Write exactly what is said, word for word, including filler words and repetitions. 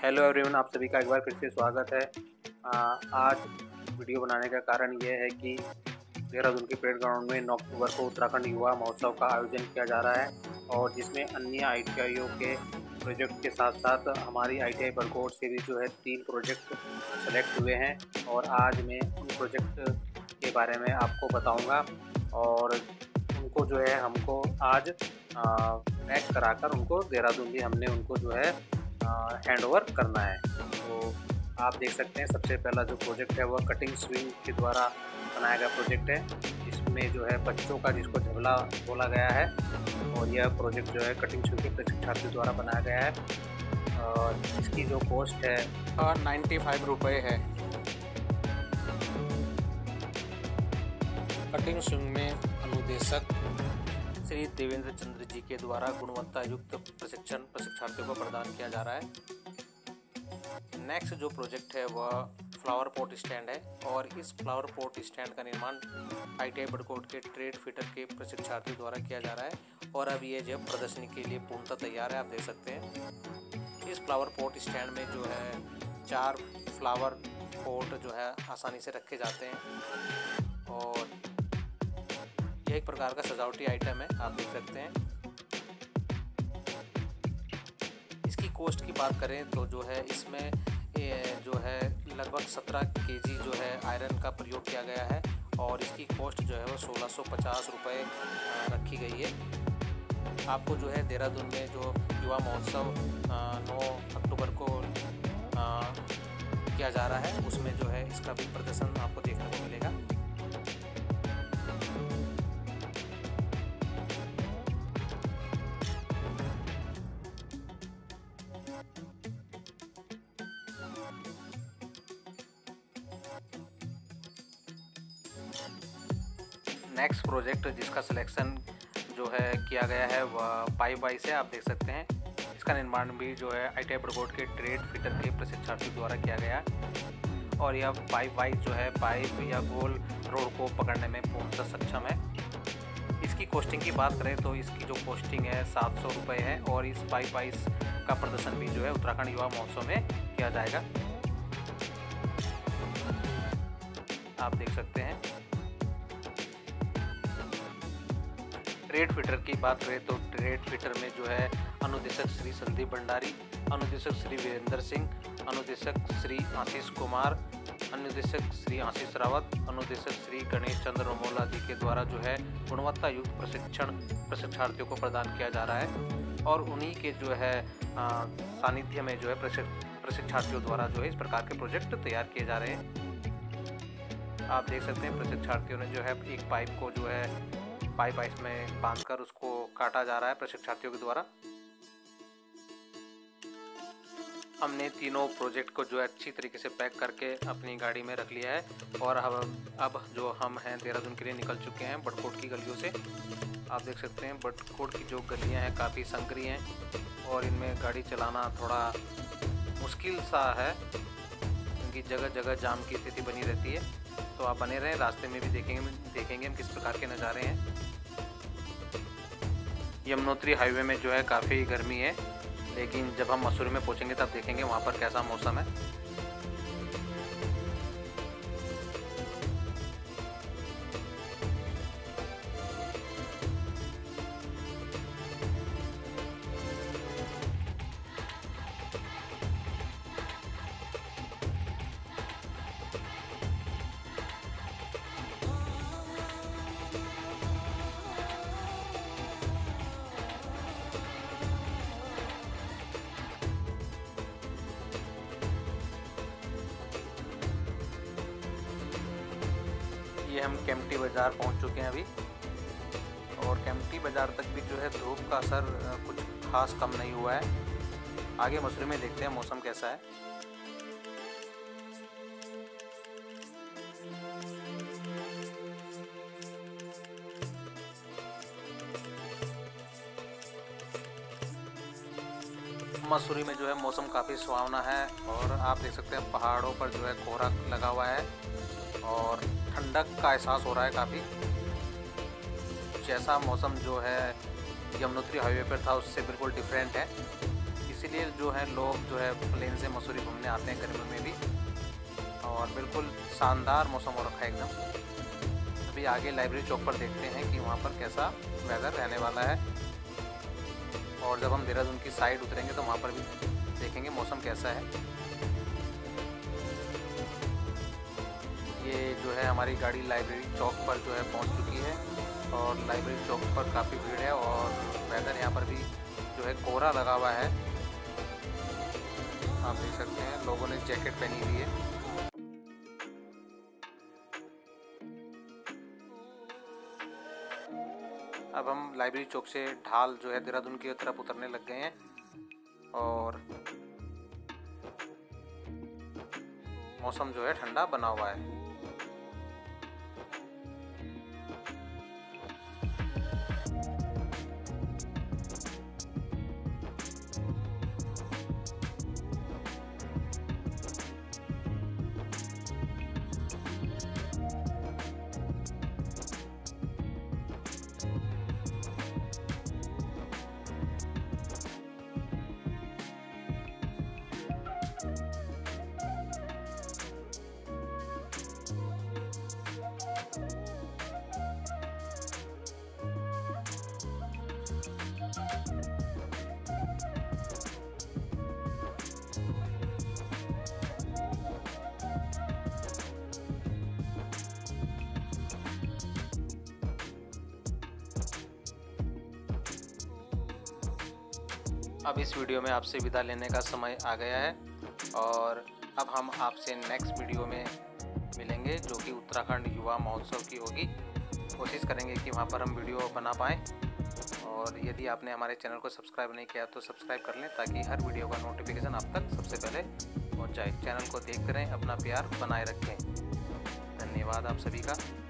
Hello everyone, आप सभी का एक बार फिर से स्वागत है। आ, आज वीडियो बनाने का कारण ये है कि देहरादून के परेड ग्राउंड में नौ अक्टूबर को उत्तराखंड युवा महोत्सव का आयोजन किया जा रहा है और जिसमें अन्य आई टी आईओं के प्रोजेक्ट के साथ साथ हमारी आई टी आई बरकोट से भी जो है तीन प्रोजेक्ट सेलेक्ट हुए हैं और आज मैं उन प्रोजेक्ट के बारे में आपको बताऊंगा और उनको जो है हमको आज पैक कराकर उनको देहरादून भी हमने उनको जो है हैंड ओवर करना है। तो आप देख सकते हैं सबसे पहला जो प्रोजेक्ट है वह कटिंग स्विंग के द्वारा बनाया गया प्रोजेक्ट है। इसमें जो है बच्चों का जिसको झबला बोला गया है और यह प्रोजेक्ट जो है कटिंग स्विंग के प्रशिक्षार्थियों द्वारा बनाया गया है और इसकी जो कॉस्ट है नाइन्टी फाइव रुपये है। कटिंग स्विंग में अनुदेशक श्री देवेंद्र चंद्र जी के द्वारा गुणवत्ता युक्त प्रशिक्षण प्रशिक्षार्थियों को प्रदान किया जा रहा है। नेक्स्ट जो प्रोजेक्ट है वह फ्लावर पॉट स्टैंड है और इस फ्लावर पॉट स्टैंड का निर्माण आई टी आई बरकोट के ट्रेड फिटर के प्रशिक्षार्थियों द्वारा किया जा रहा है और अब ये जो प्रदर्शनी के लिए पूर्णतः तैयार है। आप देख सकते हैं इस फ्लावर पॉट स्टैंड में जो है चार फ्लावर पॉट जो है आसानी से रखे जाते हैं और यह एक प्रकार का सजावटी आइटम है। आप देख सकते हैं इसकी कॉस्ट की बात करें तो जो है इसमें जो है लगभग सत्रह केजी जो है आयरन का प्रयोग किया गया है और इसकी कॉस्ट जो है वो सोलह सौ पचास रुपये रखी गई है। आपको जो है देहरादून में जो युवा महोत्सव नौ अक्टूबर को किया जा रहा है उसमें जो है इसका भी प्रदर्शन आपको देखने को मिलेगा। नेक्स्ट प्रोजेक्ट जिसका सिलेक्शन जो है किया गया है वह पाइप वाइज है। आप देख सकते हैं इसका निर्माण भी जो है आई टी आई बरकोट के ट्रेड फिटर के प्रशिक्षार्थियों द्वारा किया गया है और यह पाइप वाइज जो है पाइप या गोल रोड को पकड़ने में पूर्णतः सक्षम है। इसकी कॉस्टिंग की बात करें तो इसकी जो कॉस्टिंग है सात सौ रुपये है और इस पाइप वाइज का प्रदर्शन भी जो है उत्तराखंड युवा महोत्सव में किया जाएगा। आप देख सकते हैं ट्रेड फिटर की बात करें तो ट्रेड फिटर में जो है अनुदेशक श्री संदीप भंडारी, अनुदेशक श्री वीरेंद्र सिंह, अनुदेशक श्री आशीष कुमार, अनुदेशक श्री आशीष रावत, अनुदेशक श्री गणेश चंद्र रमोला जी के द्वारा जो है गुणवत्ता युक्त प्रशिक्षण प्रशिक्षार्थियों को प्रदान किया जा रहा है और उन्हीं के जो है सानिध्य में जो है प्रशिक्षार्थियों द्वारा जो है इस प्रकार के प्रोजेक्ट तैयार किए जा रहे हैं। आप देख सकते हैं प्रशिक्षार्थियों ने जो है एक पाइप को जो है पाइप आइस में बांधकर उसको काटा जा रहा है प्रशिक्षार्थियों के द्वारा। हमने तीनों प्रोजेक्ट को जो है अच्छी तरीके से पैक करके अपनी गाड़ी में रख लिया है और अब अब जो हम हैं देहरादून के लिए निकल चुके हैं बरकोट की गलियों से। आप देख सकते हैं बरकोट की जो गलियां हैं काफ़ी संकरी हैं और इनमें गाड़ी चलाना थोड़ा मुश्किल सा है क्योंकि जगह जगह जाम की स्थिति बनी रहती है। तो आप बने रहें, रास्ते में भी देखेंगे देखेंगे हम किस प्रकार के नज़ारे हैं। यमुनोत्री हाईवे में जो है काफ़ी गर्मी है लेकिन जब हम मसूरी में पहुंचेंगे तब देखेंगे वहाँ पर कैसा मौसम है। ये हम केम्प्टी बाज़ार पहुंच चुके हैं अभी और केम्प्टी बाज़ार तक भी जो है धूप का असर कुछ खास कम नहीं हुआ है। आगे मसूरी में देखते हैं मौसम कैसा है। मसूरी में जो है मौसम काफ़ी सुहावना है और आप देख सकते हैं पहाड़ों पर जो है कोहरा लगा हुआ है और ठंडक का एहसास हो रहा है काफ़ी। जैसा मौसम जो है यमुनोत्री हाईवे पर था उससे बिल्कुल डिफरेंट है। इस इसीलिए जो है लोग जो है प्लेन से मसूरी घूमने आते हैं गर्मियों में भी। और बिल्कुल शानदार मौसम हो रखा है एकदम। अभी आगे लाइब्रेरी चौक पर देखते हैं कि वहाँ पर कैसा वेदर रहने वाला है, और जब हम देहरादून की साइड उतरेंगे तो वहाँ पर भी देखेंगे मौसम कैसा है। ये जो है हमारी गाड़ी लाइब्रेरी चौक पर जो है पहुँच चुकी है, और लाइब्रेरी चौक पर काफ़ी भीड़ है, और वेदर यहाँ पर भी जो है कोहरा लगा हुआ है। आप देख सकते हैं लोगों ने जैकेट पहनी हुई है। अब हम लाइब्रेरी चौक से ढाल जो है देहरादून की तरफ उतरने लग गए हैं, और मौसम जो है ठंडा बना हुआ है। अब इस वीडियो में आपसे विदा लेने का समय आ गया है, और अब हम आपसे नेक्स्ट वीडियो में मिलेंगे जो कि उत्तराखंड युवा महोत्सव की होगी। कोशिश करेंगे कि वहाँ पर हम वीडियो बना पाएँ, और यदि आपने हमारे चैनल को सब्सक्राइब नहीं किया तो सब्सक्राइब कर लें ताकि हर वीडियो का नोटिफिकेशन आप तक सबसे पहले पहुँच जाए। चैनल को देखते रहें, अपना प्यार बनाए रखें। धन्यवाद आप सभी का।